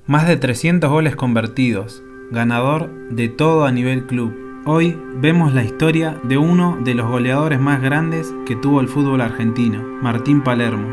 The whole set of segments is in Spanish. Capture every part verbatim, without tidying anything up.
Más de trescientos goles convertidos, ganador de todo a nivel club. Hoy vemos la historia de uno de los goleadores más grandes que tuvo el fútbol argentino, Martín Palermo.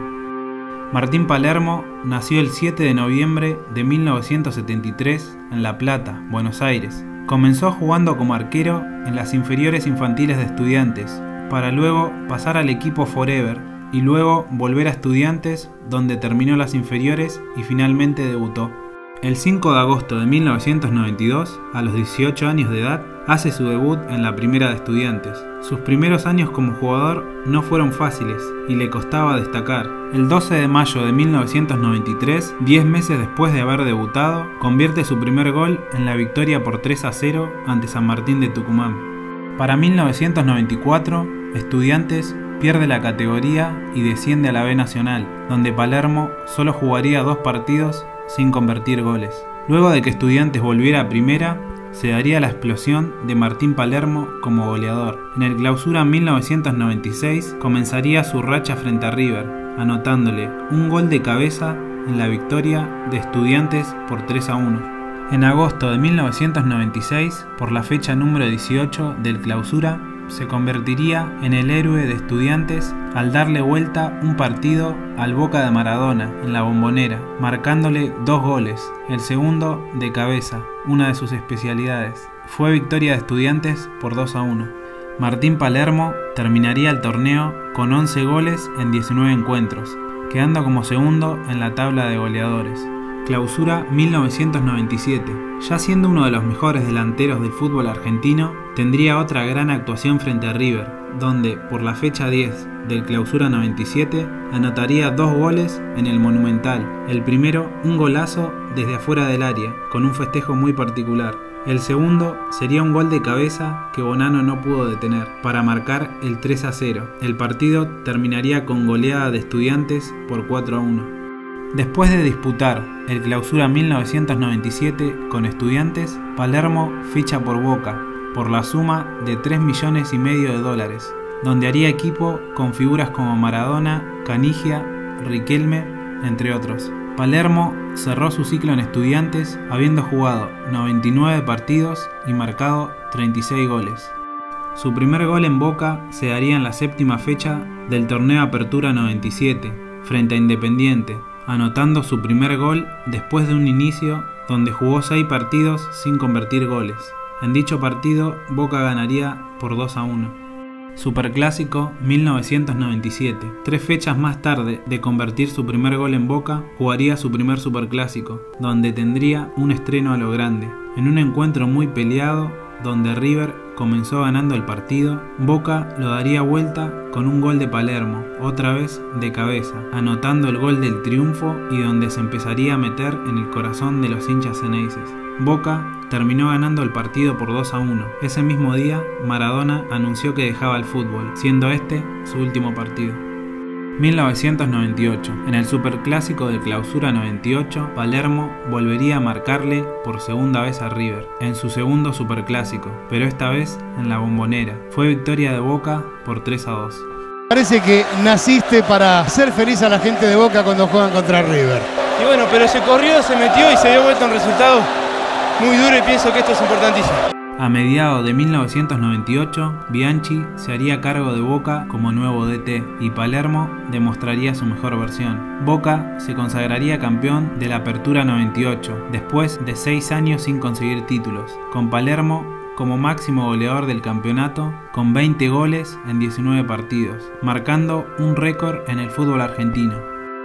Martín Palermo nació el siete de noviembre de mil novecientos setenta y tres en La Plata, Buenos Aires. Comenzó jugando como arquero en las inferiores infantiles de Estudiantes, para luego pasar al equipo Forever y luego volver a Estudiantes, donde terminó las inferiores y finalmente debutó. El cinco de agosto de mil novecientos noventa y dos, a los dieciocho años de edad, hace su debut en la primera de Estudiantes. Sus primeros años como jugador no fueron fáciles y le costaba destacar. El doce de mayo de mil novecientos noventa y tres, diez meses después de haber debutado, convierte su primer gol en la victoria por tres a cero ante San Martín de Tucumán. Para mil novecientos noventa y cuatro, Estudiantes pierde la categoría y desciende a la B Nacional, donde Palermo solo jugaría dos partidos sin convertir goles. Luego de que Estudiantes volviera a primera, se daría la explosión de Martín Palermo como goleador. En el Clausura mil novecientos noventa y seis comenzaría su racha frente a River, anotándole un gol de cabeza en la victoria de Estudiantes por tres a uno. En agosto de mil novecientos noventa y seis, por la fecha número dieciocho del Clausura, se convertiría en el héroe de Estudiantes al darle vuelta un partido al Boca de Maradona en la Bombonera, marcándole dos goles, el segundo de cabeza, una de sus especialidades. Fue victoria de Estudiantes por dos a uno. Martín Palermo terminaría el torneo con once goles en diecinueve encuentros, quedando como segundo en la tabla de goleadores. Clausura mil novecientos noventa y siete. Ya siendo uno de los mejores delanteros del fútbol argentino, tendría otra gran actuación frente a River, donde por la fecha diez del Clausura noventa y siete anotaría dos goles en el Monumental. El primero, un golazo desde afuera del área, con un festejo muy particular. El segundo sería un gol de cabeza que Bonano no pudo detener, para marcar el tres a cero. El partido terminaría con goleada de Estudiantes por cuatro a uno. Después de disputar el Clausura mil novecientos noventa y siete con Estudiantes, Palermo ficha por Boca por la suma de tres millones y medio de dólares, donde haría equipo con figuras como Maradona, Canigia, Riquelme, entre otros. Palermo cerró su ciclo en Estudiantes habiendo jugado noventa y nueve partidos y marcado treinta y seis goles. Su primer gol en Boca se daría en la séptima fecha del torneo Apertura noventa y siete, frente a Independiente, anotando su primer gol después de un inicio donde jugó seis partidos sin convertir goles. En dicho partido, Boca ganaría por dos a uno. Superclásico mil novecientos noventa y siete. Tres fechas más tarde de convertir su primer gol en Boca, jugaría su primer Superclásico, donde tendría un estreno a lo grande. En un encuentro muy peleado, donde River comenzó ganando el partido, Boca lo daría vuelta con un gol de Palermo, otra vez de cabeza, anotando el gol del triunfo y donde se empezaría a meter en el corazón de los hinchas ceneices. Boca terminó ganando el partido por dos a uno. Ese mismo día, Maradona anunció que dejaba el fútbol, siendo este su último partido. mil novecientos noventa y ocho. En el Superclásico del Clausura noventa y ocho, Palermo volvería a marcarle por segunda vez a River, en su segundo Superclásico, pero esta vez en la Bombonera. Fue victoria de Boca por tres a dos. Parece que naciste para hacer feliz a la gente de Boca cuando juegan contra River. Y bueno, pero se corrió, se metió y se dio vuelta un resultado muy duro y pienso que esto es importantísimo. A mediados de mil novecientos noventa y ocho, Bianchi se haría cargo de Boca como nuevo D T y Palermo demostraría su mejor versión. Boca se consagraría campeón de la Apertura noventa y ocho, después de seis años sin conseguir títulos, con Palermo como máximo goleador del campeonato, con veinte goles en diecinueve partidos, marcando un récord en el fútbol argentino.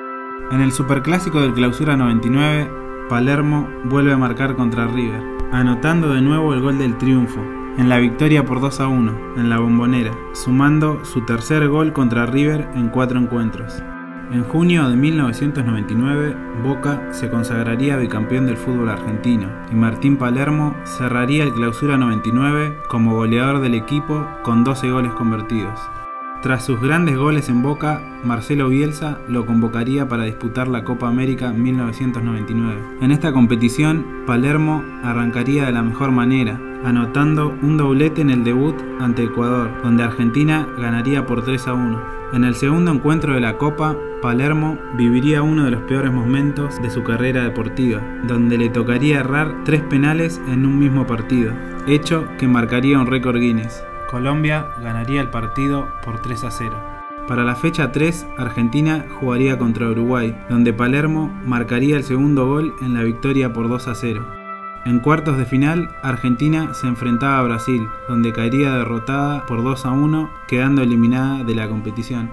En el Superclásico del Clausura noventa y nueve, Palermo vuelve a marcar contra River, anotando de nuevo el gol del triunfo, en la victoria por dos a uno, en la Bombonera, sumando su tercer gol contra River en cuatro encuentros. En junio de mil novecientos noventa y nueve, Boca se consagraría bicampeón del fútbol argentino, y Martín Palermo cerraría el Clausura noventa y nueve como goleador del equipo con doce goles convertidos. Tras sus grandes goles en Boca, Marcelo Bielsa lo convocaría para disputar la Copa América mil novecientos noventa y nueve. En esta competición, Palermo arrancaría de la mejor manera, anotando un doblete en el debut ante Ecuador, donde Argentina ganaría por tres a uno. En el segundo encuentro de la Copa, Palermo viviría uno de los peores momentos de su carrera deportiva, donde le tocaría errar tres penales en un mismo partido, hecho que marcaría un récord Guinness. Colombia ganaría el partido por tres a cero. Para la fecha tres, Argentina jugaría contra Uruguay, donde Palermo marcaría el segundo gol en la victoria por dos a cero. En cuartos de final, Argentina se enfrentaba a Brasil, donde caería derrotada por dos a uno, quedando eliminada de la competición.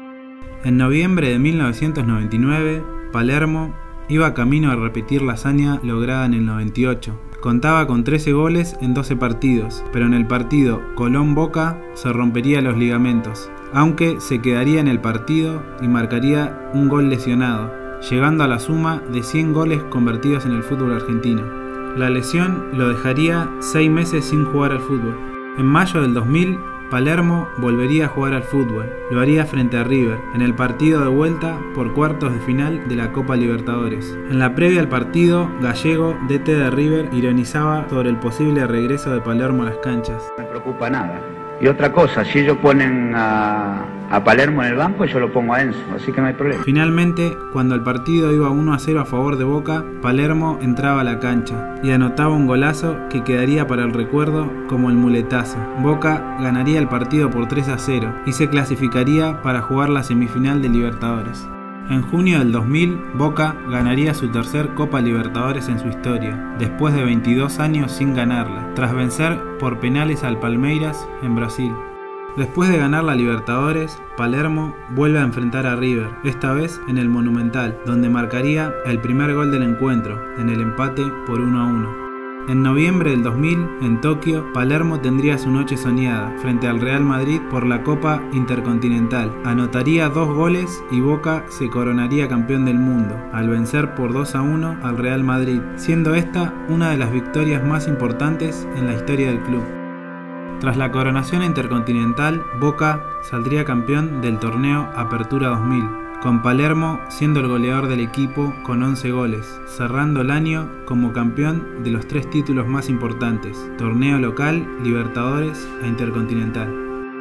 En noviembre de mil novecientos noventa y nueve, Palermo iba camino a repetir la hazaña lograda en el noventa y ocho. Contaba con trece goles en doce partidos, pero en el partido Colón-Boca se rompería los ligamentos, aunque se quedaría en el partido y marcaría un gol lesionado, llegando a la suma de cien goles convertidos en el fútbol argentino. La lesión lo dejaría seis meses sin jugar al fútbol. En mayo del dos mil, Palermo volvería a jugar al fútbol. Lo haría frente a River, en el partido de vuelta por cuartos de final de la Copa Libertadores. En la previa al partido, Gallego, D T de River, ironizaba sobre el posible regreso de Palermo a las canchas. No me preocupa nada. Y otra cosa, si ellos ponen a, a Palermo en el banco, yo lo pongo a Enzo, así que no hay problema. Finalmente, cuando el partido iba uno a cero a favor de Boca, Palermo entraba a la cancha y anotaba un golazo que quedaría para el recuerdo como el muletazo. Boca ganaría el partido por tres a cero y se clasificaría para jugar la semifinal de Libertadores. En junio del dos mil, Boca ganaría su tercer Copa Libertadores en su historia, después de veintidós años sin ganarla, tras vencer por penales al Palmeiras en Brasil. Después de ganar la Libertadores, Palermo vuelve a enfrentar a River, esta vez en el Monumental, donde marcaría el primer gol del encuentro, en el empate por uno a uno. En noviembre del dos mil, en Tokio, Palermo tendría su noche soñada frente al Real Madrid por la Copa Intercontinental. Anotaría dos goles y Boca se coronaría campeón del mundo, al vencer por dos a uno al Real Madrid, siendo esta una de las victorias más importantes en la historia del club. Tras la coronación intercontinental, Boca saldría campeón del torneo Apertura dos mil, con Palermo siendo el goleador del equipo con once goles, cerrando el año como campeón de los tres títulos más importantes: torneo local, Libertadores e Intercontinental.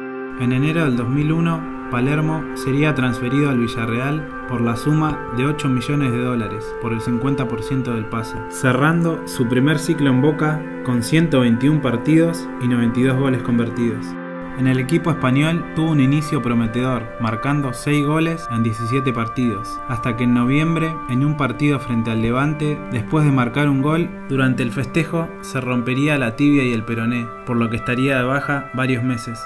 En enero del dos mil uno, Palermo sería transferido al Villarreal por la suma de ocho millones de dólares por el cincuenta por ciento del pase, cerrando su primer ciclo en Boca con ciento veintiún partidos y noventa y dos goles convertidos. En el equipo español tuvo un inicio prometedor, marcando seis goles en diecisiete partidos, hasta que en noviembre, en un partido frente al Levante, después de marcar un gol, durante el festejo se rompería la tibia y el peroné, por lo que estaría de baja varios meses.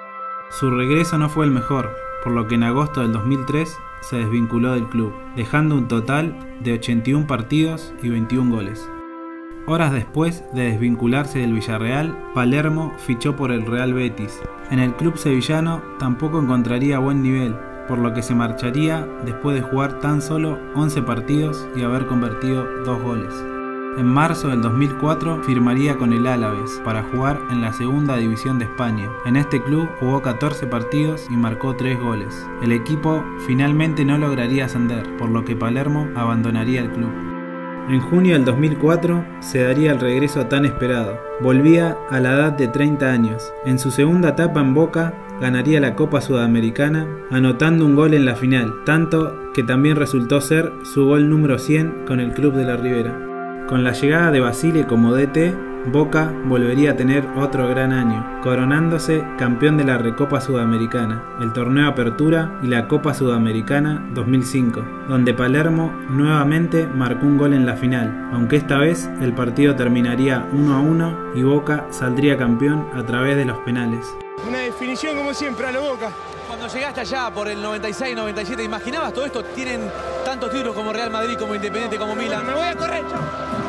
Su regreso no fue el mejor, por lo que en agosto del dos mil tres se desvinculó del club, dejando un total de ochenta y un partidos y veintiún goles. Horas después de desvincularse del Villarreal, Palermo fichó por el Real Betis. En el club sevillano tampoco encontraría buen nivel, por lo que se marcharía después de jugar tan solo once partidos y haber convertido dos goles. En marzo del dos mil cuatro firmaría con el Alavés para jugar en la segunda división de España. En este club jugó catorce partidos y marcó tres goles. El equipo finalmente no lograría ascender, por lo que Palermo abandonaría el club. En junio del dos mil cuatro se daría el regreso tan esperado. Volvía a la edad de treinta años. En su segunda etapa en Boca ganaría la Copa Sudamericana, anotando un gol en la final, tanto que también resultó ser su gol número cien con el Club de la Ribera. Con la llegada de Basile como D T, Boca volvería a tener otro gran año, coronándose campeón de la Recopa Sudamericana, el Torneo Apertura y la Copa Sudamericana dos mil cinco, donde Palermo nuevamente marcó un gol en la final, aunque esta vez el partido terminaría uno a uno y Boca saldría campeón a través de los penales. Una definición como siempre a la Boca. Cuando llegaste allá por el noventa y seis noventa y siete, ¿imaginabas todo esto? Tienen tantos títulos como Real Madrid, como Independiente, como Milan. Me voy a correr, chao.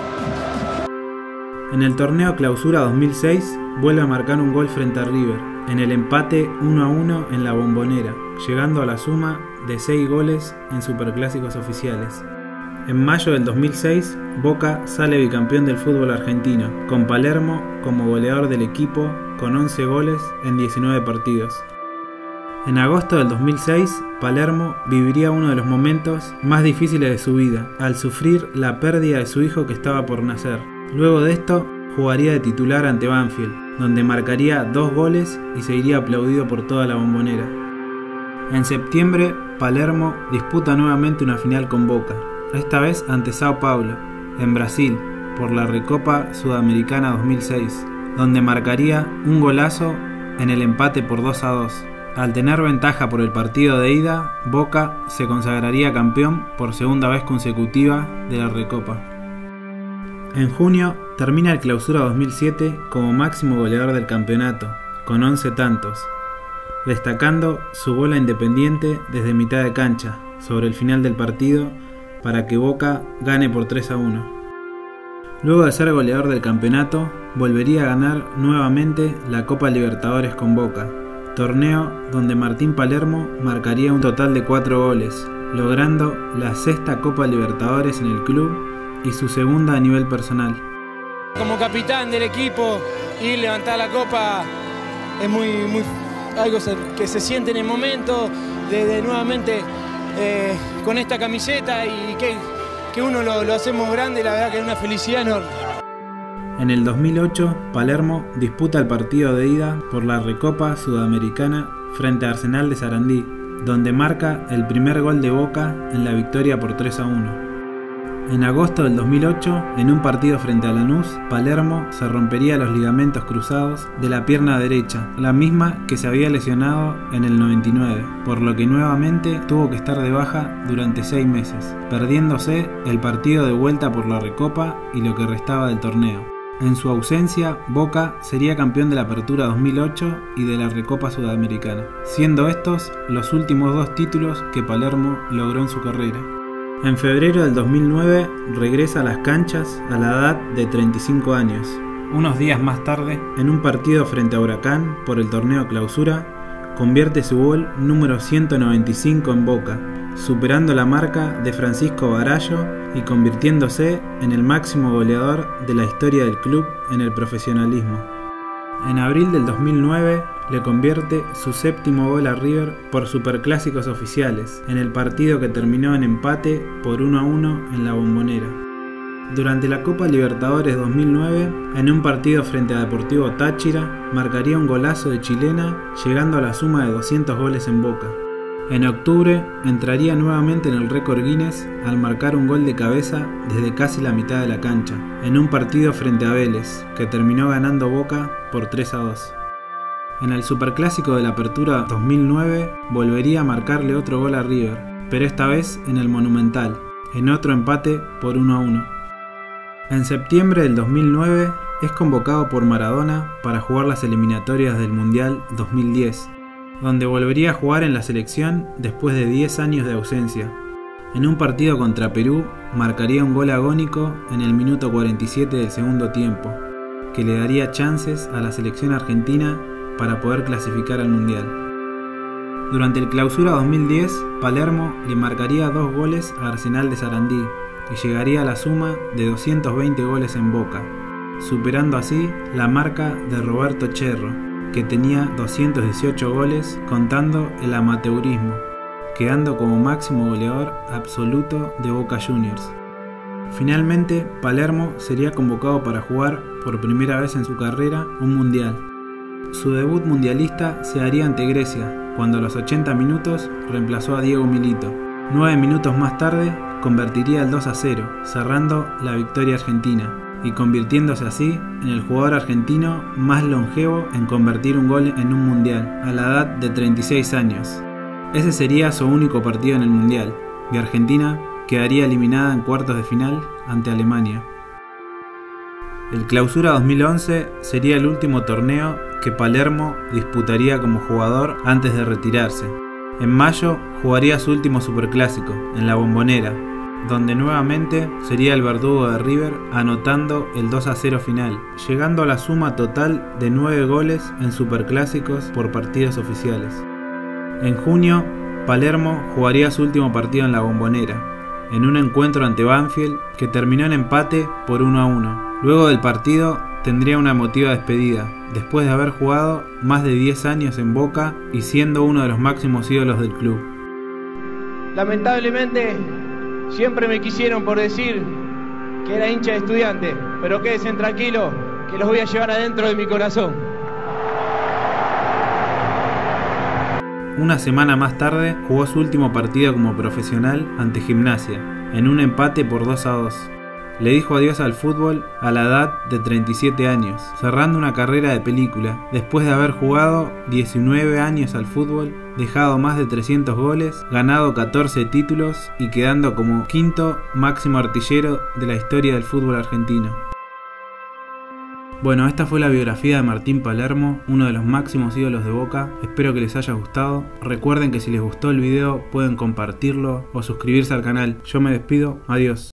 En el torneo Clausura dos mil seis vuelve a marcar un gol frente a River, en el empate uno a uno en la Bombonera, llegando a la suma de seis goles en superclásicos oficiales. En mayo del dos mil seis, Boca sale bicampeón del fútbol argentino, con Palermo como goleador del equipo con once goles en diecinueve partidos. En agosto del dos mil seis, Palermo viviría uno de los momentos más difíciles de su vida, al sufrir la pérdida de su hijo que estaba por nacer. Luego de esto, jugaría de titular ante Banfield, donde marcaría dos goles y sería aplaudido por toda la Bombonera. En septiembre, Palermo disputa nuevamente una final con Boca, esta vez ante Sao Paulo, en Brasil, por la Recopa Sudamericana dos mil seis, donde marcaría un golazo en el empate por dos a dos. Al tener ventaja por el partido de ida, Boca se consagraría campeón por segunda vez consecutiva de la Recopa. En junio termina el Clausura dos mil siete como máximo goleador del campeonato, con once tantos, destacando su gol a Independiente desde mitad de cancha, sobre el final del partido, para que Boca gane por tres a uno. Luego de ser goleador del campeonato, volvería a ganar nuevamente la Copa Libertadores con Boca, torneo donde Martín Palermo marcaría un total de cuatro goles, logrando la sexta Copa Libertadores en el club y su segunda a nivel personal. Como capitán del equipo, ir a levantar la copa es muy, muy algo que se siente en el momento de, de nuevamente eh, con esta camiseta y que, que uno lo, lo hacemos grande, la verdad que es una felicidad enorme. En el dos mil ocho, Palermo disputa el partido de ida por la Recopa Sudamericana frente a Arsenal de Sarandí, donde marca el primer gol de Boca en la victoria por tres a uno. En agosto del dos mil ocho, en un partido frente a Lanús, Palermo se rompería los ligamentos cruzados de la pierna derecha, la misma que se había lesionado en el noventa y nueve, por lo que nuevamente tuvo que estar de baja durante seis meses, perdiéndose el partido de vuelta por la Recopa y lo que restaba del torneo. En su ausencia, Boca sería campeón de la Apertura dos mil ocho y de la Recopa Sudamericana, siendo estos los últimos dos títulos que Palermo logró en su carrera. En febrero del dos mil nueve regresa a las canchas a la edad de treinta y cinco años. Unos días más tarde, en un partido frente a Huracán por el torneo Clausura, convierte su gol número ciento noventa y cinco en Boca, superando la marca de Francisco Barallo y convirtiéndose en el máximo goleador de la historia del club en el profesionalismo. En abril del dos mil nueve le convierte su séptimo gol a River por superclásicos oficiales, en el partido que terminó en empate por uno a uno en la Bombonera. Durante la Copa Libertadores dos mil nueve, en un partido frente a Deportivo Táchira, marcaría un golazo de chilena, llegando a la suma de doscientos goles en Boca. En octubre entraría nuevamente en el récord Guinness al marcar un gol de cabeza desde casi la mitad de la cancha, en un partido frente a Vélez, que terminó ganando Boca por tres a dos. En el Superclásico de la Apertura dos mil nueve volvería a marcarle otro gol a River, pero esta vez en el Monumental, en otro empate por uno a uno. En septiembre del dos mil nueve es convocado por Maradona para jugar las eliminatorias del Mundial dos mil diez, donde volvería a jugar en la selección después de diez años de ausencia. En un partido contra Perú marcaría un gol agónico en el minuto cuarenta y siete del segundo tiempo, que le daría chances a la selección argentina para poder clasificar al Mundial. Durante el Clausura dos mil diez, Palermo le marcaría dos goles a Arsenal de Sarandí y llegaría a la suma de doscientos veinte goles en Boca, superando así la marca de Roberto Cherro, que tenía doscientos dieciocho goles contando el amateurismo, quedando como máximo goleador absoluto de Boca Juniors. Finalmente, Palermo sería convocado para jugar por primera vez en su carrera un mundial. Su debut mundialista se haría ante Grecia, cuando a los ochenta minutos reemplazó a Diego Milito. Nueve minutos más tarde convertiría el dos a cero, cerrando la victoria argentina, y convirtiéndose así en el jugador argentino más longevo en convertir un gol en un mundial, a la edad de treinta y seis años. Ese sería su único partido en el mundial, y Argentina quedaría eliminada en cuartos de final ante Alemania. El Clausura dos mil once sería el último torneo que Palermo disputaría como jugador antes de retirarse. En mayo jugaría su último superclásico, en la Bombonera, donde nuevamente sería el verdugo de River anotando el dos a cero final, llegando a la suma total de nueve goles en superclásicos por partidos oficiales. En junio, Palermo jugaría su último partido en la Bombonera, en un encuentro ante Banfield que terminó en empate por uno a uno. Luego del partido tendría una emotiva despedida, después de haber jugado más de diez años en Boca y siendo uno de los máximos ídolos del club. Lamentablemente, siempre me quisieron por decir que era hincha de Estudiantes, pero quédense tranquilos, que los voy a llevar adentro de mi corazón. Una semana más tarde jugó su último partido como profesional ante Gimnasia, en un empate por dos a dos. Le dijo adiós al fútbol a la edad de treinta y siete años, cerrando una carrera de película, después de haber jugado diecinueve años al fútbol, dejado más de trescientos goles, ganado catorce títulos y quedando como quinto máximo artillero de la historia del fútbol argentino. Bueno, esta fue la biografía de Martín Palermo, uno de los máximos ídolos de Boca. Espero que les haya gustado. Recuerden que si les gustó el video pueden compartirlo o suscribirse al canal. Yo me despido, adiós.